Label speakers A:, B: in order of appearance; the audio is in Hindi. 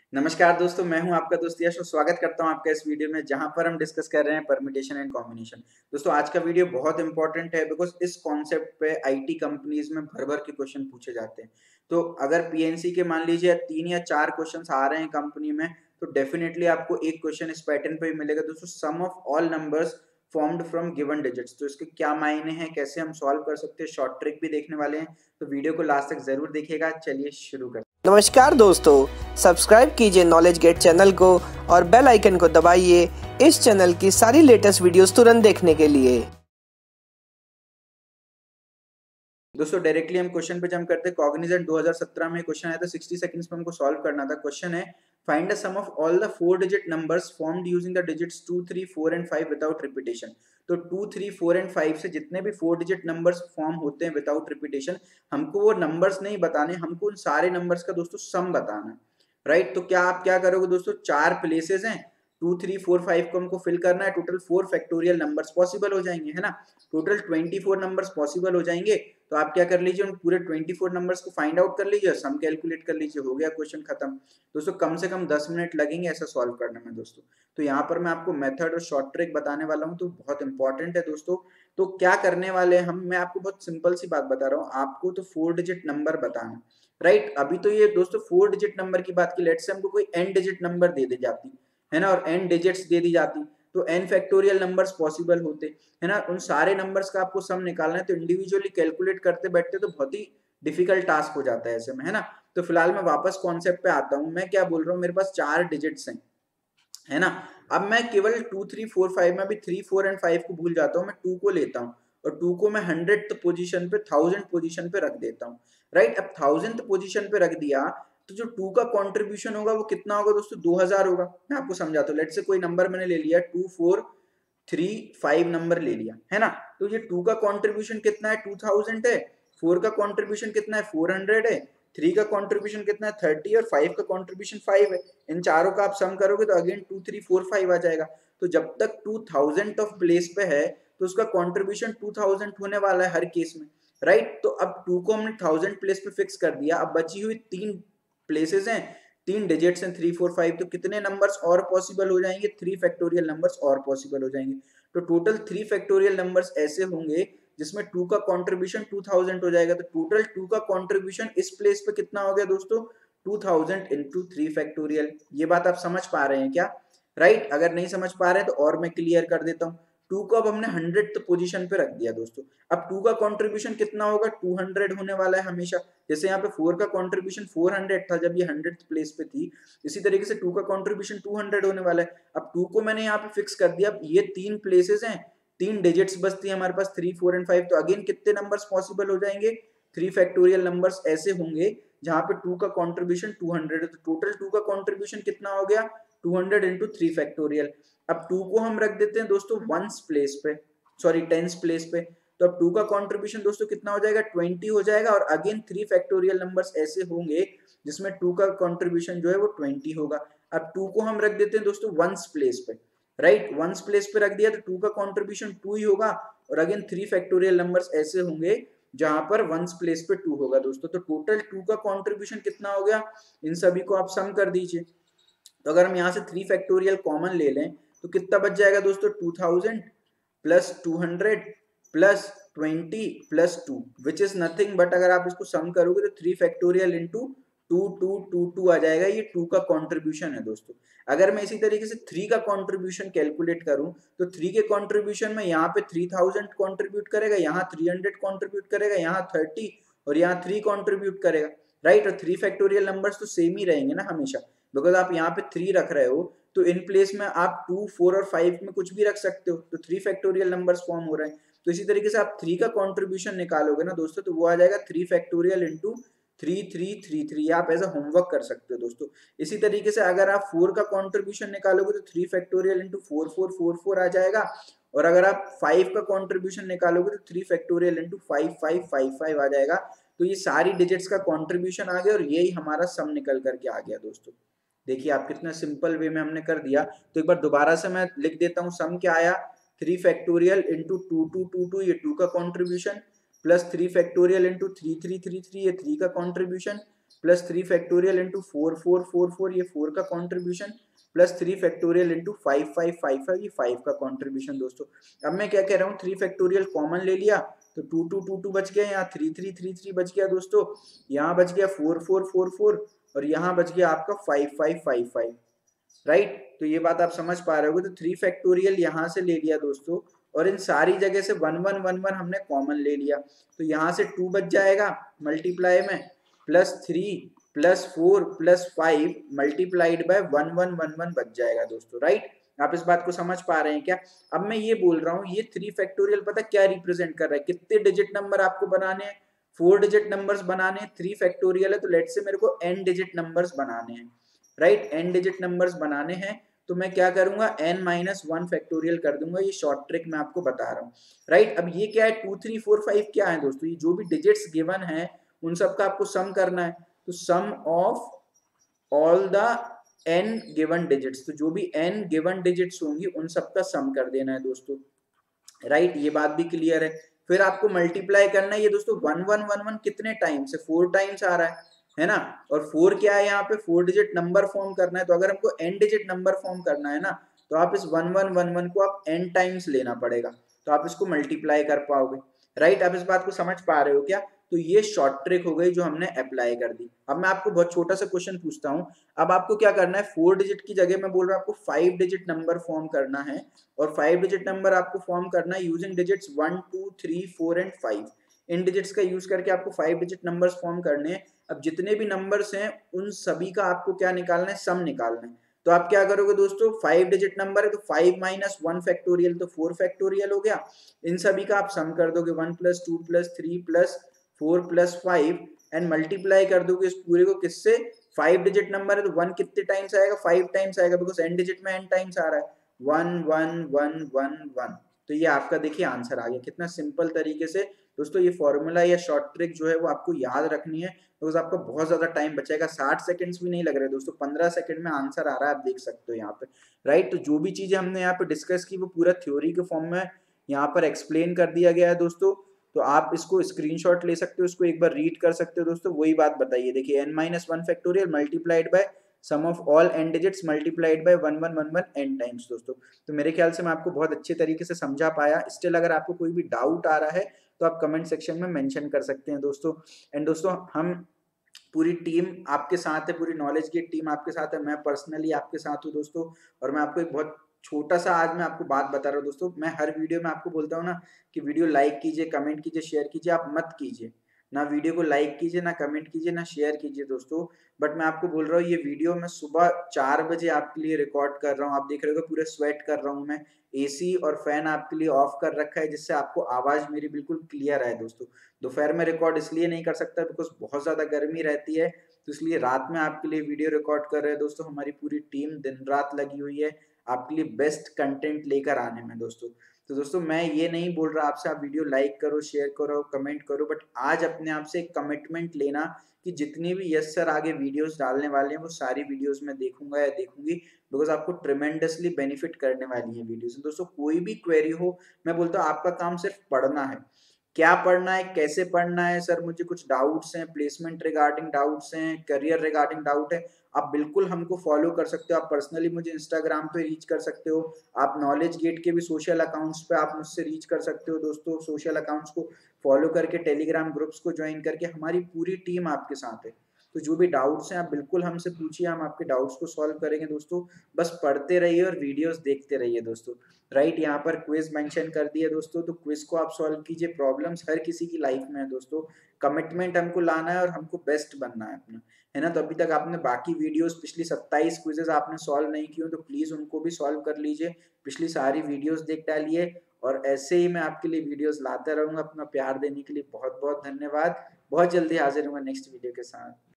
A: नमस्कार दोस्तों, मैं हूं आपका दोस्त यश और स्वागत करता हूं आपका इस वीडियो में जहां पर हम डिस्कस कर रहे हैं परम्यूटेशन एंड कॉम्बिनेशन। दोस्तों आज का वीडियो बहुत इंपॉर्टेंट है बिकॉज इस कॉन्सेप्ट पे आईटी कंपनीज में भर भर के क्वेश्चन पूछे जाते हैं। तो अगर पीएनसी के मान लीजिए 3 या 4 क्वेश्चन आ रहे हैं कंपनी में, तो डेफिनेटली आपको एक क्वेश्चन इस पैटर्न पे मिलेगा दोस्तों, sum of all numbers formed from given digits. तो इसके क्या मायने हैं, कैसे हम सॉल्व कर सकते हैं, शॉर्ट ट्रिक भी देखने वाले हैं। तो वीडियो को लास्ट तक जरूर देखिएगा। चलिए शुरू करते हैं।
B: नमस्कार दोस्तों, सब्सक्राइब कीजिए नॉलेज गेट चैनल को और बेल आइकन को दबाइए इस चैनल की सारी लेटेस्ट वीडियोस तुरंत देखने के लिए।
A: दोस्तों डायरेक्टली हम क्वेश्चन पे जंप करते हैं। कॉग्निजेंट 2017 में क्वेश्चन आया था, 60 सेकंड्स में हमको सॉल्व करना था। क्वेश्चन है find the sum of all the 4 digit numbers formed using the digits 2, 3, 4 and 5 without repetition. तो 2, 3, 4 एंड 5 से जितने भी 4 डिजिट नंबर्स फॉर्म होते हैं विदाउट रिपीटेशन, हमको वो नंबर्स नहीं बताने, हमको उन सारे नंबर्स का दोस्तों सम बताना है। राइट, तो क्या आप क्या करोगे दोस्तों, 4 प्लेसेस हैं, 2, 3, 4, 5 को हमको फिल करना है। टोटल 4 फैक्टोरियल नंबर्स पॉसिबल हो जाएंगे, है ना। टोटल 24 नंबर्स पॉसिबल हो जाएंगे। तो आप क्या कर लीजिए, उन पूरे 24 नंबर्स को फाइंड आउट कर लीजिए, सम कैलकुलेट कर लीजिए, हो गया क्वेश्चन खत्म। दोस्तों कम से कम 10 मिनट लगेंगे ऐसा सॉल्व करने में दोस्तों। तो यहाँ पर मैं आपको मेथड और शॉर्ट ट्रिक बताने वाला हूँ, तो बहुत इंपॉर्टेंट है दोस्तों। तो क्या करने वाले हैं हम, मैं आपको बहुत सिंपल सी बात बता रहा हूँ, आपको तो 4 डिजिट नंबर बताना। राइट, अभी तो ये दोस्तों 4 डिजिट नंबर की बात की, लेट्स से हमको कोई n डिजिट नंबर दे दी जाती है ना, और n डिजिट्स दे दी जाती, तो n फैक्टोरियल नंबर्स पॉसिबल होते, है ना। उन सारे नंबर्स का आपको सम निकालना है, तो इंडिविजुअली कैलकुलेट करते बैठते तो बहुत ही डिफिकल्ट टास्क हो जाता है ऐसे में, है ना। तो फिलहाल मैं वापस कॉन्सेप्ट पे आता हूँ। मैं क्या बोल रहा हूँ, मेरे पास 4 डिजिट्स हैं, है ना। अब मैं केवल 2, 3, 4, 5 में भी 3, 4 एंड 5 को भूल जाता हूँ, मैं 2 को लेता हूँ और 2 को मैं 100th पोजीशन पे, 1000 पोजीशन पे रख देता हूँ। राइट, अब 1000th पोजीशन पे रख दिया तो जो 2 का कंट्रीब्यूशन होगा वो कितना होगा दोस्तों, 2000 होगा। मैं आपको समझाता हूँ। लेट्स से कोई नंबर मैंने ले लिया 2, 4, 3, 5 नंबर ले लिया, है ना। तो ये 2 का कंट्रीब्यूशन कितना है, 2000 है। 4 का कंट्रीब्यूशन कितना है, 400 है। 3 का कंट्रीब्यूशन कितना है, 30, और 5 का कंट्रीब्यूशन 5 है। इन चारों का आप सम करोगे तो अगेन 2, 3, 4, 5 आ जाएगा। तो जब तक 2000 ऑफ प्लेस पे है तो उसका कंट्रीब्यूशन 2000 होने वाला है हर केस में। राइट, तो अब 2 को हमने 1000 प्लेस पे फिक्स कर दिया। अब बची हुई 3 प्लेसेस हैं, 3 डिजिट्स हैं, 3, 4, 5। तो कितने नंबर्स और पॉसिबल हो जाएंगे, 3 फैक्टोरियल नंबर्स और पॉसिबल हो जाएंगे। तो टोटल 3 फैक्टोरियल नंबर्स ऐसे होंगे जिसमें 2 का कंट्रीब्यूशन 2000 हो जाएगा। तो टोटल 2 का कंट्रीब्यूशन इस प्लेस पे कितना हो गया दोस्तों, 2000 इंटू 3 फैक्टोरियल। ये बात आप समझ पा रहे हैं क्या? राइट, अगर नहीं समझ पा रहे हैं तो और मैं क्लियर कर देता हूँ। 2 को अब हमने 100th पोजीशन पे रख दिया दोस्तों। अब 2 का कंट्रीब्यूशन कितना होगा, 200 होने वाला है हमेशा। जैसे यहाँ पे 4 का कंट्रीब्यूशन 400 था जब ये 100th प्लेस पे थी, इसी तरीके से 2 का कंट्रीब्यूशन 200 होने वाला है। अब 2 को मैंने यहाँ पे फिक्स कर दिया। अब ये 3 प्लेसेस हैं, 3 डिजिट्स बचती है हमारे पास, 3, 4 एंड 5। तो अगेन कितने नंबर्स पॉसिबल हो जाएंगे, 3 फैक्टोरियल नंबर्स ऐसे होंगे जहां पे 2 का कंट्रीब्यूशन 200 है। तो टोटल 2 का कंट्रीब्यूशन कितना हो गया, 200 इंटू 3 फैक्टोरियल। अब 2 को हम रख देते हैं दोस्तों 1s प्लेस पे, सॉरी 10s प्लेस पे। तो अब 2 का कंट्रीब्यूशन दोस्तों कितना हो जाएगा, 20 हो जाएगा। और अगेन 3 फैक्टोरियल नंबर्स ऐसे होंगे जिसमें 2 का कंट्रीब्यूशन जो है वो 20 होगा। अब 2 को हम रख देते हैं दोस्तों 1s प्लेस पे। राइट, 1s प्लेस पे रख दिया तो 2 का कंट्रीब्यूशन 2 ही होगा। और अगेन 3 फैक्टोरियल नंबर्स ऐसे होंगे जहां पर 1s प्लेस पे 2 होगा दोस्तों। तो टोटल 2 का कंट्रीब्यूशन कितना हो गया, इन सभी को आप सम कर दीजिए। तो अगर हम यहाँ से 3 फैक्टोरियल कॉमन ले लें तो कितना बच जाएगा दोस्तों, 2000 plus 200 plus 20 plus 2, which is nothing but, अगर आप इसको सम करोगे तो 3 फैक्टोरियल इंटू 2, 2, 2, 2 आ जाएगा। ये 2 का कंट्रीब्यूशन है दोस्तों। अगर मैं इसी तरीके से 3 का कंट्रीब्यूशन कैलकुलेट करूं तो 3 के कंट्रीब्यूशन में यहाँ पे 3000 कंट्रीब्यूट करेगा, यहाँ 300 कंट्रीब्यूट करेगा, यहाँ 30 और यहाँ 3 कंट्रीब्यूट करेगा। राइट, और 3 फैक्टोरियल नंबर्स तो सेम ही रहेंगे ना हमेशा, बिकॉज आप यहाँ पे 3 रख रहे हो तो इन प्लेस में आप 2, 4 और 5 में कुछ भी रख सकते हो। तो 3 फैक्टोरियल नंबर्स फॉर्म हो रहे हैं। तो इसी तरीके से आप 3 का कंट्रीब्यूशन निकालोगे ना दोस्तों, तो वो आ जाएगा 3 फैक्टोरियल इंटू 3, 3, 3, 3। आप एज अ होमवर्क कर सकते हो दोस्तों। इसी तरीके से अगर आप 4 का कंट्रीब्यूशन निकालोगे तो 3 फैक्टोरियल इंटू 4, 4, 4, 4 आ जाएगा। और अगर आप 5 का कंट्रीब्यूशन निकालोगे तो 3 फैक्टोरियल इंटू 5, 5, 5, 5 आ जाएगा। तो ये सारी डिजिट्स का कंट्रीब्यूशन आ गया और यही हमारा सम निकल करके आ गया दोस्तों। देखिए आप कितना सिंपल वे में हमने कर दिया। तो एक बार दोबारा से मैं लिख देता हूँ, सम क्या आया, 3 फैक्टोरियल इंटू 2, 2, 2, 2, ये 2 का कंट्रीब्यूशन, प्लस 3 फैक्टोरियल इंटू 3, 3, 3, 3, ये 3 का कंट्रीब्यूशन, प्लस 3 फैक्टोरियल इंटू 4 ये 4 का कॉन्ट्रीब्यूशन, प्लस 3 फैक्टोरियल इंटू 5 ये 5 का कॉन्ट्रीब्यूशन दोस्तों। अब मैं क्या कह रहा हूँ, 3 फैक्टोरियल कॉमन ले लिया तो 2 बच गया, यहाँ 3 बच गया दोस्तों, यहाँ बच गया 4 और यहाँ बच गया आपका 5 राइट। तो ये बात आप समझ पा रहे हो। तो 3 फैक्टोरियल यहाँ से ले लिया दोस्तों, और इन सारी जगह से 1 हमने कॉमन ले लिया, तो यहाँ से 2 बच जाएगा मल्टीप्लाई में, plus 3 plus 4 plus 5 multiplied by 1 बच जाएगा दोस्तों, राइट। आप इस बात को समझ पा रहे हैं क्या? अब मैं ये बोल रहा हूँ, ये 3 फैक्टोरियल पता क्या रिप्रेजेंट कर रहा है, कितने डिजिट नंबर आपको बनाने हैं, 4 डिजिट नंबर्स बनाने हैं। 3 फैक्टोरियल है तो लेट से मेरे को n डिजिट नंबर्स बनाने हैं, राइट। n डिजिट नंबर्स बनाने हैं तो मैं क्या करूंगा, n-1 फैक्टोरियल कर दूंगा। ये शॉर्ट ट्रिक मैं आपको बता रहा हूँ, राइट। अब ये क्या है, 2 3 4 5 क्या है दोस्तों, ये जो भी डिजिट्स गिवन है उन सब का आपको सम करना है। तो sum of all the n given digits, तो जो भी n गिवन डिजिट्स होंगी उन सब का सम कर देना है दोस्तों, राइट। ये बात भी क्लियर है। फिर आपको मल्टीप्लाई करना है ये दोस्तों, 1 कितने टाइम्स है, 4 टाइम्स आ रहा है ना। और 4 क्या है, यहाँ पे 4 डिजिट नंबर फॉर्म करना है, तो अगर हमको n डिजिट नंबर फॉर्म करना है ना, तो आप इस 1111 को आप n टाइम्स लेना पड़ेगा, तो आप इसको मल्टीप्लाई कर पाओगे, राइट। आप इस बात को समझ पा रहे हो क्या? तो ये शॉर्ट ट्रिक हो गई जो हमने अप्लाई कर दी। अब मैं आपको बहुत छोटा सा क्वेश्चन पूछता हूँ। अब आपको क्या करना है, 4 डिजिट की जगह मैं बोल रहा हूँ आपको 5 डिजिट नंबर फॉर्म करना है, और 5 डिजिट नंबर आपको फॉर्म करना है यूजिंग डिजिट्स 1 2 3 4 एंड 5। इन डिजिट्स का यूज करके आपको 5 डिजिट नंबर्स फॉर्म करने हैं। अब जितने भी नंबर्स हैं उन सभी का आपको क्या निकालना है, सम निकालना है। तो आप क्या करोगे दोस्तों, 5 डिजिट नंबर है तो 5 - 1 फैक्टोरियल तो 4 फैक्टोरियल हो गया। इन सभी का आप सम कर दोगे, 1 + 2 + 3 + 4 + 5 एंड मल्टीप्लाई कर दोगे इस पूरे को किससे, 5 डिजिट नंबर है तो 1 कितने टाइम्स आएगा, 5 टाइम्स आएगा, बिकॉज n डिजिट में n टाइम्स आ रहा है, 1 1 1 1 1। तो ये आपका देखिए आंसर आ गया। कितना सिंपल तरीके से दोस्तों ये फॉर्मूला या शॉर्ट ट्रिक जो है वो आपको याद रखनी है, बिकॉज आपको बहुत ज्यादा टाइम बचेगा, 60 सेकंड्स भी नहीं लग रहे दोस्तों, 15 सेकंड में आंसर आ रहा है, आप देख सकते हो यहाँ पे, राइट। तो जो भी चीजें हमने यहाँ पे डिस्कस की वो पूरा थ्योरी के फॉर्म में यहाँ पर एक्सप्लेन कर दिया गया है दोस्तों। तो आप इसको स्क्रीनशॉट ले सकते हो, इसको एक बार रीड कर सकते हो दोस्तों। वही बात बताइए, देखिए n-1 factorial multiplied by sum of all n digits multiplied by 1111 n times दोस्तों। तो मेरे ख्याल से मैं आपको बहुत अच्छे तरीके से समझा पाया। स्टिल अगर आपको कोई भी डाउट आ रहा है तो आप कमेंट सेक्शन में मेंशन कर सकते हैं दोस्तों। एंड दोस्तों हम पूरी टीम आपके साथ है, पूरी नॉलेज की टीम आपके साथ है, मैं पर्सनली आपके साथ हूँ दोस्तों। और मैं आपको एक बहुत छोटा सा आज मैं आपको बात बता रहा हूँ दोस्तों, मैं हर वीडियो में आपको बोलता हूँ ना कि वीडियो लाइक कीजिए, कमेंट कीजिए, शेयर कीजिए, आप मत कीजिए ना, वीडियो को लाइक कीजिए ना कमेंट कीजिए ना शेयर कीजिए दोस्तों। बट मैं आपको बोल रहा हूँ ये वीडियो मैं सुबह 4 बजे आपके लिए रिकॉर्ड कर रहा हूँ, आप देख रहे हो पूरे स्वेट कर रहा हूँ मैं, एसी और फैन आपके लिए ऑफ कर रखा है जिससे आपको आवाज मेरी बिल्कुल क्लियर है दोस्तों। दोपहर में रिकॉर्ड इसलिए नहीं कर सकता बिकॉज बहुत ज्यादा गर्मी रहती है, तो इसलिए रात में आपके लिए वीडियो रिकॉर्ड कर रहे हैं दोस्तों। हमारी पूरी टीम दिन रात लगी हुई है आपके लिए बेस्ट कंटेंट लेकर आने में दोस्तों। तो दोस्तों मैं ये नहीं बोल रहा आपसे आप वीडियो लाइक करो, शेयर करो, कमेंट करो, बट आज अपने आप से एक कमिटमेंट लेना कि जितनी भी यस सर आगे वीडियोस डालने वाले हैं वो सारी वीडियोस में देखूंगा या देखूंगी, बिकॉज आपको ट्रिमेंडसली बेनिफिट करने वाली है वीडियोस। दोस्तों कोई भी क्वेरी हो, मैं बोलता हूँ आपका काम सिर्फ पढ़ना है। क्या पढ़ना है, कैसे पढ़ना है, सर मुझे कुछ डाउट्स हैं, प्लेसमेंट रिगार्डिंग डाउट्स हैं, करियर रिगार्डिंग डाउट है, आप बिल्कुल हमको फॉलो कर सकते हो। आप पर्सनली मुझे इंस्टाग्राम पे रीच कर सकते हो, आप नॉलेज गेट के भी सोशल अकाउंट्स पे आप मुझसे रीच कर सकते हो दोस्तों। सोशल अकाउंट्स को फॉलो करके, टेलीग्राम ग्रुप्स को ज्वाइन करके, हमारी पूरी टीम आपके साथ है। तो जो भी डाउट्स हैं आप बिल्कुल हमसे पूछिए, हम आपके डाउट्स को सॉल्व करेंगे दोस्तों। बस पढ़ते रहिए और वीडियोस देखते रहिए दोस्तों, राइट। यहाँ पर क्विज मेंशन कर दिया दोस्तों, तो क्विज को आप सॉल्व कीजिए। प्रॉब्लम्स हर किसी की लाइफ में है दोस्तों, कमिटमेंट हमको लाना है और हमको बेस्ट बनना है अपना, है ना। तो अभी तक आपने बाकी वीडियोस पिछली 27 क्विजेस आपने सॉल्व नहीं की हो तो प्लीज उनको भी सॉल्व कर लीजिए, पिछली सारी वीडियोस देख डालिए। और ऐसे ही मैं आपके लिए वीडियोस लाता रहूंगा। अपना प्यार देने के लिए बहुत बहुत धन्यवाद। बहुत जल्दी हाजिर हूँगा नेक्स्ट वीडियो के साथ।